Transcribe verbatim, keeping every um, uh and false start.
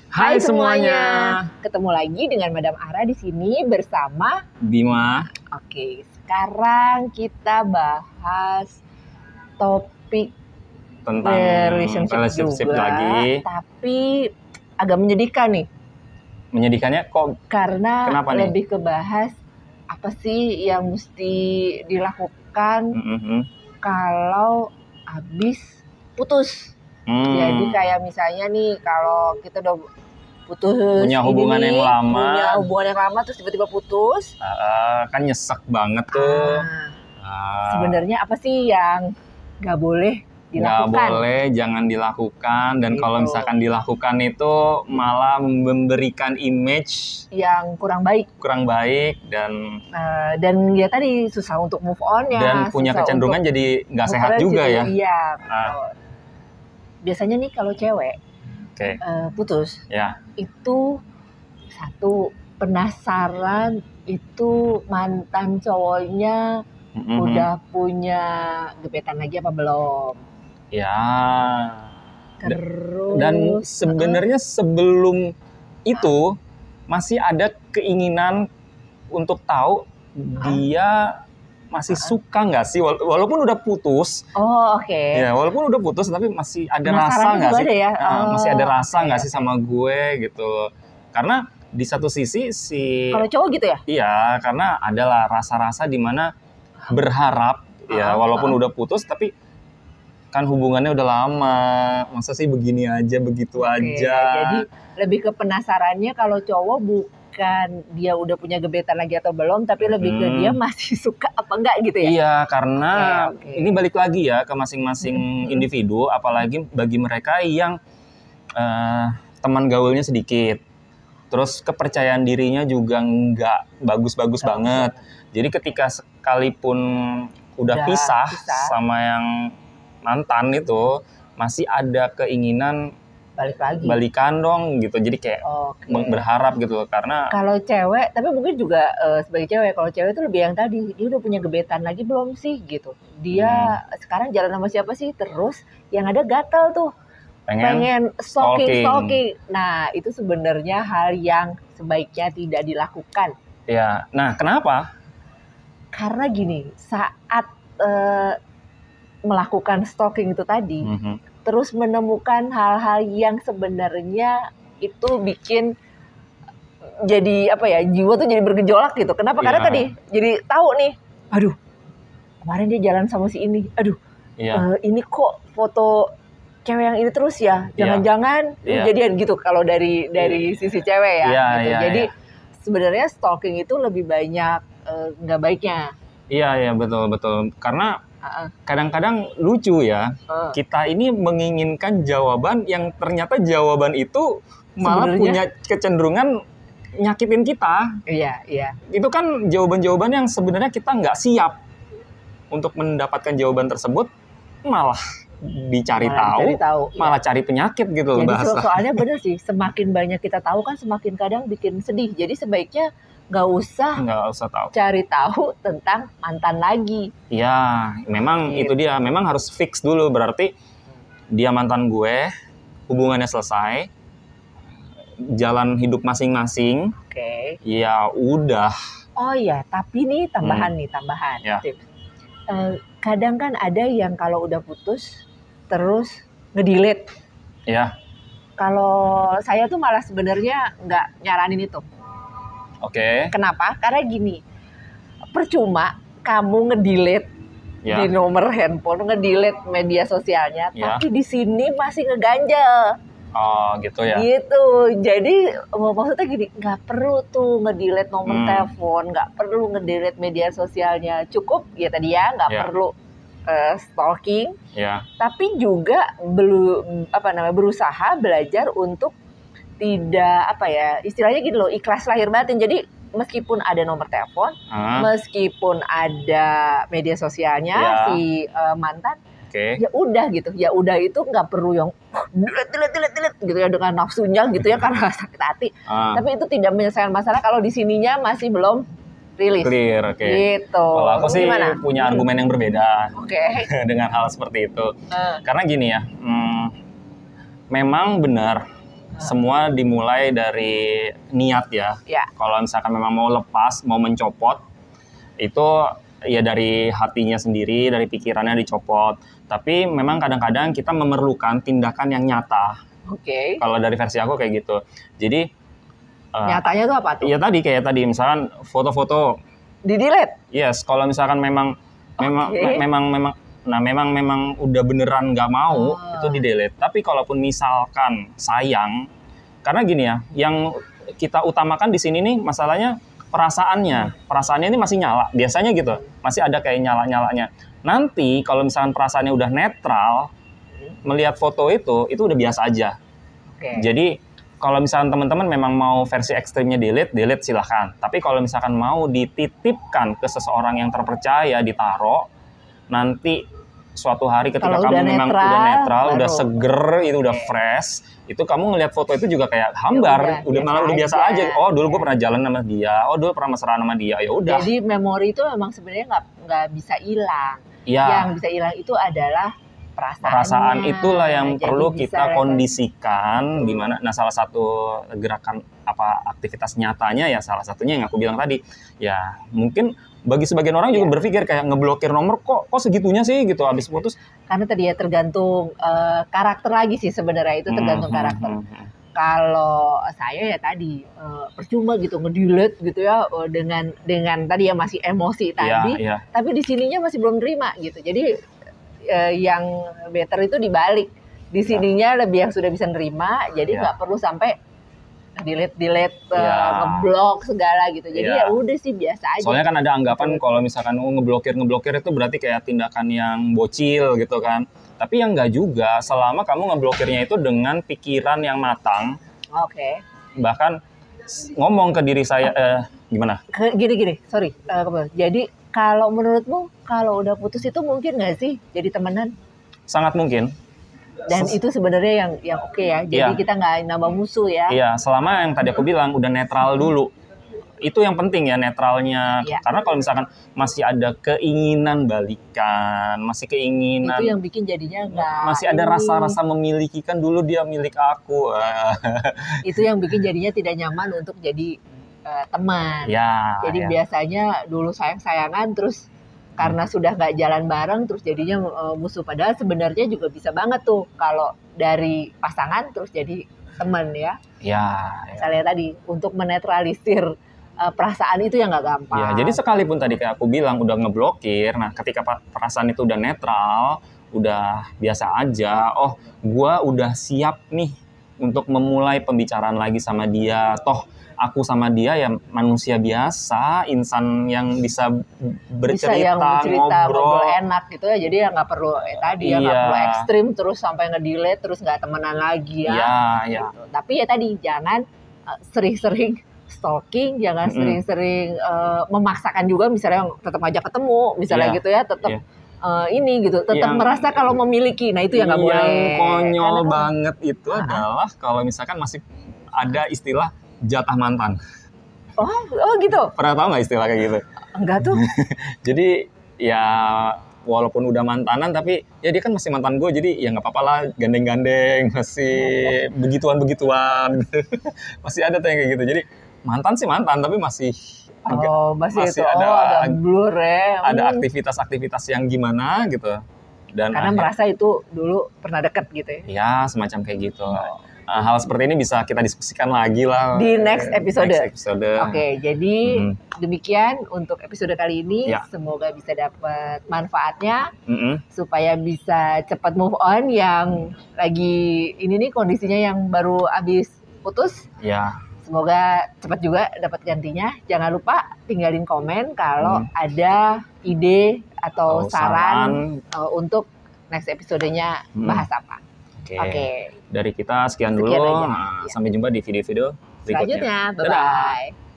Hai, Hai semuanya. semuanya, ketemu lagi dengan Madam Ara di sini bersama Bima. Oke, sekarang kita bahas topik tentang relationship, relationship juga, lagi. Tapi agak menyedihkan nih. Menyedihkannya kok? Karena kenapa nih? Lebih ke bahas apa sih yang mesti dilakukan mm-hmm. kalau habis putus. Hmm. Jadi kayak misalnya nih kalau kita udah putus, punya hubungan ini, yang lama, punya hubungan yang lama terus tiba-tiba putus, uh, kan nyesek banget tuh. Ah, uh, Sebenarnya apa sih yang nggak boleh dilakukan? Nggak boleh, jangan dilakukan. Dan gitu. Kalau misalkan dilakukan itu malah memberikan image yang kurang baik, kurang baik dan uh, dan ya tadi susah untuk move on ya. Dan punya kecenderungan jadi nggak sehat juga ya. Iya. Uh. Biasanya nih kalau cewek okay. uh, putus, ya. itu satu penasaran itu mantan cowoknya mm-hmm. udah punya gebetan lagi apa belum? Ya. Terus dan sebenarnya uh, sebelum itu masih ada keinginan untuk tahu uh, dia masih uh, suka nggak sih walaupun udah putus. Oh oke. Okay. Ya walaupun udah putus tapi masih ada penasaran rasa nggak sih? Ada ya? Nah, oh, masih ada rasa nggak okay, sih sama gue gitu? Karena di satu sisi si kalau cowok gitu ya? Iya, karena adalah rasa-rasa di mana berharap uh, ya walaupun uh, uh. udah putus tapi kan hubungannya udah lama, masa sih begini aja begitu okay, aja. Jadi lebih ke penasarannya kalau cowok bukan dia udah punya gebetan lagi atau belum, tapi lebih hmm. ke dia masih suka apa enggak gitu ya? Iya, karena okay, okay. ini balik lagi ya ke masing-masing hmm. individu, apalagi bagi mereka yang uh, teman gaulnya sedikit. Terus kepercayaan dirinya juga nggak bagus-bagus okay. banget. Jadi ketika sekalipun udah, udah pisah, pisah sama yang mantan itu, masih ada keinginan balik lagi, balikan dong gitu. Jadi kayak okay. berharap gitu loh. Karena kalau cewek, tapi mungkin juga uh, sebagai cewek, kalau cewek itu lebih yang tadi, dia udah punya gebetan lagi belum sih gitu. Dia hmm. sekarang jalan sama siapa sih? Terus yang ada gatel tuh, pengen, pengen stalking, stalking. Nah itu sebenarnya hal yang sebaiknya tidak dilakukan. Ya, nah kenapa? Karena gini, saat uh, melakukan stalking itu tadi, mm-hmm. terus menemukan hal-hal yang sebenarnya itu bikin jadi apa ya, jiwa tuh jadi bergejolak gitu. Kenapa? Yeah. Karena tadi jadi tahu nih, aduh kemarin dia jalan sama si ini, aduh yeah. uh, ini kok foto cewek yang ini terus ya, jangan-jangan yeah. jadian gitu kalau dari dari yeah. sisi cewek ya. Yeah, gitu. yeah, jadi yeah. sebenarnya stalking itu lebih banyak nggak uh, baiknya. Iya iya betul betul karena kadang-kadang lucu ya, uh. kita ini menginginkan jawaban yang ternyata jawaban itu malah sebenarnya punya kecenderungan nyakitin kita. Iya, iya. Itu kan jawaban-jawaban yang sebenarnya kita nggak siap untuk mendapatkan jawaban tersebut, malah dicari malah tahu, dicari tahu malah ya. Cari penyakit gitu loh bahasa. Jadi soalnya bener sih, semakin banyak kita tahu kan semakin kadang bikin sedih. Jadi sebaiknya nggak usah nggak usah tahu cari tahu tentang mantan lagi. Ya memang gitu. Itu dia memang harus fix dulu, berarti dia mantan gue, hubungannya selesai, jalan hidup masing-masing. Oke. Okay. Ya udah. Oh ya, tapi nih tambahan hmm. nih tambahan. Ya. Uh, kadang kan ada yang kalau udah putus terus nge-delete. Ya. Kalau saya tuh malah sebenarnya nggak nyaranin itu. Oke. Okay. Kenapa? Karena gini, percuma kamu nge-delete ya. Di nomor handphone, nge-delete media sosialnya, ya. Tapi di sini masih ngeganjel. Oh gitu ya. Gitu. Jadi maksudnya gini, nggak perlu tuh nge-delete nomor hmm. telepon, nggak perlu nge-delete media sosialnya. Cukup ya tadi ya, nggak ya. perlu uh, stalking. Ya. Tapi juga belum apa namanya berusaha belajar untuk tidak apa ya istilahnya gitu loh, ikhlas lahir batin. Jadi meskipun ada nomor telepon, uh. meskipun ada media sosialnya yeah. si uh, mantan, okay. ya udah gitu, ya udah itu nggak perlu yang delete delete delete delete gitu ya dengan nafsunya gitu ya karena sakit hati. Uh. Tapi itu tidak menyelesaikan masalah kalau di sininya masih belum rilis. Clear, oke. Okay. Gitu. Kalau aku sih Gimana? punya argumen yang berbeda. Oke. Okay. Dengan hal seperti itu. Uh. Karena gini ya, hmm, memang benar. semua dimulai dari niat ya. Ya. Kalau misalkan memang mau lepas, mau mencopot, itu ya dari hatinya sendiri, dari pikirannya dicopot. Tapi memang kadang-kadang kita memerlukan tindakan yang nyata. Oke. Okay. Kalau dari versi aku kayak gitu. Jadi nyatanya tuh apa tuh? Ya tadi kayak tadi misalkan foto-foto di-delete. Yes, kalau misalkan memang okay. memang me memang memang nah memang memang udah beneran nggak mau, oh. itu di-delete. Tapi kalaupun misalkan sayang, karena gini ya, yang kita utamakan di sini nih masalahnya perasaannya. Perasaannya ini masih nyala, biasanya gitu. Masih ada kayak nyala-nyalanya. Nanti kalau misalkan perasaannya udah netral, melihat foto itu itu udah biasa aja. Okay. Jadi kalau misalkan teman-teman memang mau versi ekstrimnya delete, delete silahkan. Tapi kalau misalkan mau dititipkan ke seseorang yang terpercaya, ditaruh, nanti suatu hari ketika kalau kamu udah memang netral, udah netral, baru. udah seger, itu udah fresh, itu kamu ngelihat foto itu juga kayak hambar, ya udah, udah malah udah biasa aja. Oh dulu gue pernah jalan sama dia, oh dulu pernah mesra sama dia, ya udah. Jadi memori itu memang sebenarnya nggak nggak bisa hilang. Ya. Yang bisa hilang itu adalah perasaannya. Perasaan itulah yang jadi perlu kita level. kondisikan di mana nah salah satu gerakan apa aktivitas nyatanya ya salah satunya yang aku bilang tadi ya mungkin bagi sebagian orang juga ya. berpikir kayak ngeblokir nomor kok kok segitunya sih gitu habis putus karena tadi ya tergantung uh, karakter lagi sih sebenarnya itu tergantung hmm, karakter. Hmm, hmm. Kalau saya ya tadi uh, percuma gitu nge-delete gitu ya uh, dengan dengan tadi ya masih emosi tadi ya, ya. Tapi di sininya masih belum terima gitu. Jadi Uh, yang better itu dibalik di sininya ya. Lebih yang sudah bisa nerima jadi nggak ya. perlu sampai delete delete uh, ya. ngeblok segala gitu jadi ya. ya udah sih biasa aja. Soalnya kan ada anggapan gitu. Kalau misalkan oh, ngeblokir ngeblokir itu berarti kayak tindakan yang bocil gitu kan tapi yang nggak juga selama kamu ngeblokirnya itu dengan pikiran yang matang. Oke. Okay. Bahkan ngomong ke diri saya eh, gimana gini gini sorry uh, jadi kalau menurutmu kalau udah putus itu mungkin nggak sih jadi temenan? Sangat mungkin. Dan Ses- itu sebenarnya yang yang oke okay ya. Jadi yeah. kita nggak nambah musuh ya. Iya, yeah, selama yang tadi aku bilang udah netral dulu. Itu yang penting ya netralnya. Yeah. Karena kalau misalkan masih ada keinginan balikan, masih keinginan. Itu yang bikin jadinya nggak. Masih ada ini. Rasa-rasa memiliki kan dulu dia milik aku. Itu yang bikin jadinya tidak nyaman untuk jadi teman, ya, jadi ya. biasanya dulu sayang-sayangan terus karena hmm. sudah nggak jalan bareng terus jadinya uh, musuh padahal sebenarnya juga bisa banget tuh kalau dari pasangan terus jadi teman ya. Ya. Saya lihat tadi untuk menetralisir uh, perasaan itu yang nggak gampang. Ya, jadi sekalipun tadi kayak aku bilang udah ngeblokir, nah ketika perasaan itu udah netral, udah biasa aja, oh gua udah siap nih untuk memulai pembicaraan lagi sama dia, toh aku sama dia ya manusia biasa, insan yang bisa bercerita, bisa yang bercerita ngobrol. ngobrol enak gitu ya. Jadi ya nggak perlu eh, tadi ya nggak iya. perlu ekstrim terus sampai nge-delete terus nggak temenan lagi ya. Iya, iya. Gitu. Tapi ya tadi jangan uh, sering-sering stalking, jangan mm-hmm. sering-sering uh, memaksakan juga misalnya tetap ngajak ketemu, misalnya yeah. gitu ya, tetap yeah. uh, ini gitu, tetap yang, merasa kalau memiliki. Nah, itu yang nggak boleh. Yang konyol Karena, banget itu uh-huh. adalah kalau misalkan masih ada istilah jatah mantan. Oh, oh gitu. Pernah tahu nggak istilah kayak gitu? Enggak tuh. Jadi ya walaupun udah mantanan tapi ya dia kan masih mantan gue jadi ya nggak apa-apa lah gandeng-gandeng masih oh. begituan-begituan. Masih ada tuh yang kayak gitu. Jadi mantan sih mantan tapi masih agak, oh, masih, masih itu. ada oh, ada blur ya. Ada aktivitas-aktivitas yang gimana gitu. Dan karena akhir, merasa itu dulu pernah deket gitu ya. Ya, semacam kayak gitu. Oh. Uh, hal seperti ini bisa kita diskusikan lagi lah di next episode. Next episode. Oke, okay, jadi mm. demikian untuk episode kali ini. Ya. Semoga bisa dapat manfaatnya mm-hmm. supaya bisa cepat move on yang lagi ini nih kondisinya yang baru habis putus. Ya. Semoga cepat juga dapat gantinya. Jangan lupa tinggalin komen kalau mm. ada ide atau, atau saran, saran uh, untuk next episodenya mm. bahas apa. Oke. Okay. Okay. Dari kita sekian, sekian dulu. Nah, ya. Sampai jumpa di video-video berikutnya. Selanjutnya. Bye-bye. Dadah.